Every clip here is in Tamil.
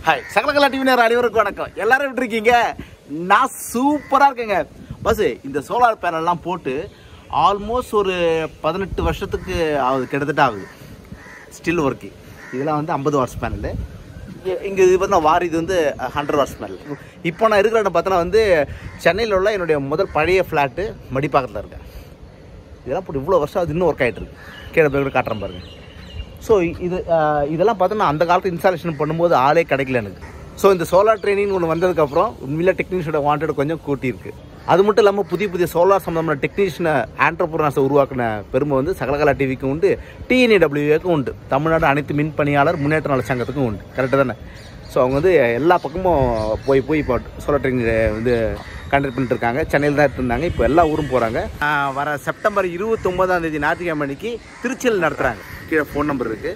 ஹாய் சகலகலா டிவி நேரம் அனைவருக்கும் வணக்கம். எல்லாரும் எப்படி இருக்கீங்க? நான் சூப்பராக இருக்கேங்க. பஸ் இந்த சோலார் பேனல்லாம் போட்டு ஆல்மோஸ்ட் ஒரு 18 வருஷத்துக்கு ஆகுது, கிட்டத்தட்ட ஆகுது. Still working. இதெல்லாம் வந்து 50 வாட்ஸ் பேனலு. இங்கே இது பார்த்தா இது வந்து 100 வாட்ஸ் பேனல். இப்போ நான் இருக்கிற இடம் பார்த்தோன்னா வந்து சென்னையில் உள்ள என்னுடைய முதல் பழைய ஃப்ளாட்டு மடிப்பாக்கத்தில் இருக்கேன். இதெல்லாம் போட்டு இவ்வளோ வருஷம் அது இன்னும் ஒர்க் ஆகிட்டு இருக்கு. கீழே போய் காட்டுறேன் பாருங்க. ஸோ இதெல்லாம் பார்த்தோன்னா அந்த காலத்தில் இன்ஸ்டாலேஷன் பண்ணும்போது ஆளே கிடைக்கல எனக்கு. ஸோ இந்த சோலார் ட்ரைனிங் ஒன்று வந்ததுக்கப்புறம் உண்மையில டெக்னீஷியனோட வாண்டட் கொஞ்சம் கூட்டியிருக்கு. அது மட்டும் இல்லாமல் புதிய சோலார் சம்மந்தமான டெக்னீஷியனை ஆண்டர்பிரனர்ஸை உருவாக்கின பெருமை வந்து சகலகலா டிவிக்கும் உண்டு, TNEWAக்கும் உண்டு, தமிழ்நாடு அனைத்து மின் பணியாளர் முன்னேற்ற நல சங்கத்துக்கும் உண்டு. கரெக்டாக தானே? ஸோ அவங்க வந்து எல்லா பக்கமும் போய் இப்போ சோலார் ட்ரைனிங் வந்து கண்டக்ட் பண்ணிட்டு இருக்காங்க. சென்னையில் தான் எடுத்துருந்தாங்க. இப்போ எல்லா ஊரும் போகிறாங்க. வர செப்டம்பர் 29 ஞாயிற்றுக்கிழமை அன்னைக்கு திருச்சியில் நடத்துகிறாங்க. கீழே ஃபோன் நம்பர் இருக்குது.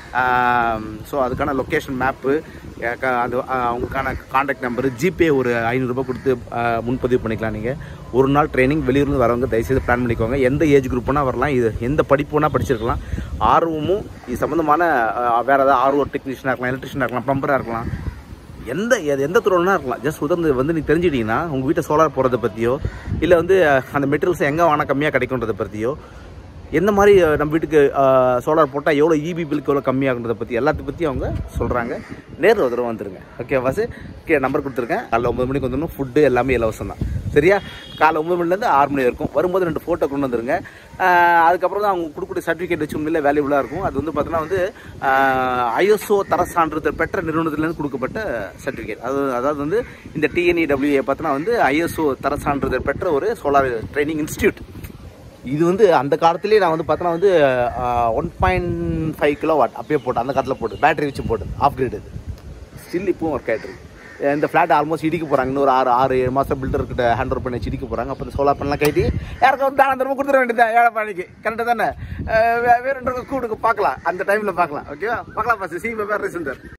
ஸோ அதுக்கான லொக்கேஷன் மேப்பு, அது அவங்களுக்கான கான்டாக்ட் நம்பரு, ஜிபே ஒரு 500 ரூபாய் கொடுத்து முன்பதிவு பண்ணிக்கலாம். நீங்கள் ஒரு நாள் ட்ரைனிங் வெளியூர்லேருந்து வரவங்க தயவுசெய்து பிளான் பண்ணிக்கோங்க. எந்த ஏஜ் குரூப்னா வரலாம். இது எந்த படிப்பு வேணால் படிச்சிருக்கலாம். ஆர்வமும் இது சம்மந்தமான வேறு ஏதாவது ஆர்வம் டெக்னீஷியனாக இருக்கலாம், எலக்ட்ரிஷியனாக இருக்கலாம், ப்ளம்பராக இருக்கலாம், எந்த துறைனா இருக்கலாம். ஜஸ்ட் உதர்ந்து வந்து நீங்கள் தெரிஞ்சிட்டிங்கன்னா உங்கள் வீட்டை சோலார் போகிறத பற்றியோ இல்லை வந்து அந்த மெட்டீரியல்ஸ் எங்கே வாங்கினா கம்மியாக கிடைக்குன்றதை பற்றியோ, எந்த மாதிரி நம்ம வீட்டுக்கு சோலார் போட்டால் எவ்வளோ இபி பில்க்கு எவ்வளோ கம்மியாகுன்றதை பற்றி எல்லாத்தையும் பற்றி அவங்க சொல்கிறாங்க. நேரில் ஒரு தடவை வந்துடுங்க. ஓகே வாசு, நம்பர் கொடுத்துருக்கேன். காலைல 9 மணிக்கு வந்துடணும். ஃபுட்டு எல்லாமே இலவசம் தான். சரியா? காலைல 9 மணிலேருந்து 6 மணி வரைக்கும். வரும்போது 2 ஃபோட்டோ கொண்டு வந்துருங்க. அதுக்கப்புறம் தான் அவங்க கொடுக்கக்கூடிய சர்டிஃபிகேட் வச்சு உண்மையிலே வேல்யூபுளாக இருக்கும். அது வந்து பார்த்தோன்னா வந்து ISO தர சான்றிதழ் பெற்ற நிறுவனத்துலேருந்து கொடுக்கப்பட்ட சர்டிஃபிகேட். அதாவது வந்து இந்த TNEWA பார்த்தோன்னா வந்து ISO தர சான்றிதழ் பெற்ற ஒரு சோலார் ட்ரைனிங் இன்ஸ்டியூட். இது வந்து அந்த காலத்துலேயே நான் வந்து பார்த்தோன்னா வந்து 1.5 கிலோவாட் அப்பயே போட்டு அந்த காலத்தில் போட்டு பேட்டரி வச்சு போட்டு ஆஃப் கிரேட். இது ஸ்டில் இப்பவும் ஒர்க் ஆகிட்டு இருக்கு. இந்த ஃப்ளாட் ஆல்மோஸ்ட் இடிக்க போகிறாங்க. இன்னும் ஒரு 6-7 மாதம் பில்டர்கிட்ட ஹேண்ட் ஓவர் பண்ணி வச்சு இடிக்க போகிறாங்க. அப்போ இந்த சோலார் பண்ணலாம் கைட்டி யாருக்கும் வந்து தானந்தரமாக கொடுத்துட வேண்டியதான். ஏழைப்பாணிக்கு கரெக்டாக தானே? வேறு கூடுக்கு பார்க்கலாம், அந்த டைமில் பார்க்கலாம். ஓகேவா? பார்க்கலாம். ஃபஸ்ட்டு சீமை பேர் சுந்தர்.